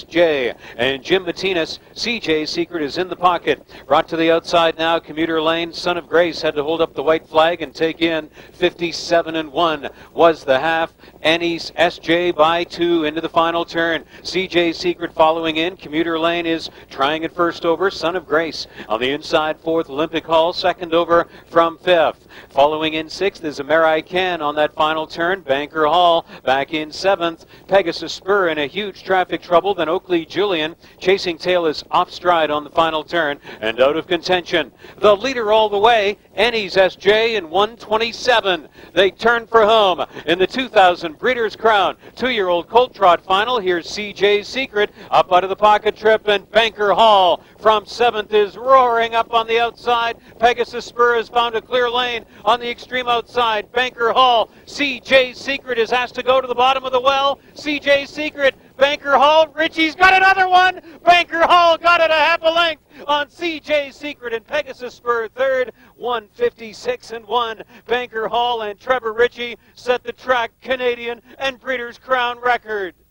SJ. And Jim Martinez, CJ Secret is in the pocket. Brought to the outside now, Commuter Lane. Son of Grace had to hold up the white flag and take in 57-1 was the half. Annie's SJ by 2 into the final turn. CJ Secret following in. Commuter Lane is trying it first over. Son of Grace on the inside, 4th. Olympic Hall second over from 5th. Following in 6th is American on that final turn. Banker Hall back in 7th. Pegasus Spur in a huge traffic trouble. Then Oakley Julian chasing tail is off stride on the final turn and out of contention. The leader all the way, Annie's SJ in 1:27. They turn for home in the 2000 Breeders' Crown 2-year-old Colt Trot final. Here's CJ Secret up out of the pocket trip, and Banker Hall from 7th is roaring up on the outside. Pegasus Spur has found a clear lane on the extreme outside. Banker Hall, CJ Secret is asked to go to the bottom of the well. CJ Secret, Banker Hall, Richie's got another one. Banker Hall got it a half a length on CJ Secret, and Pegasus Spur 3rd, 1:56-1. Banker Hall and Trevor Ritchie set the track Canadian and Breeders' Crown record.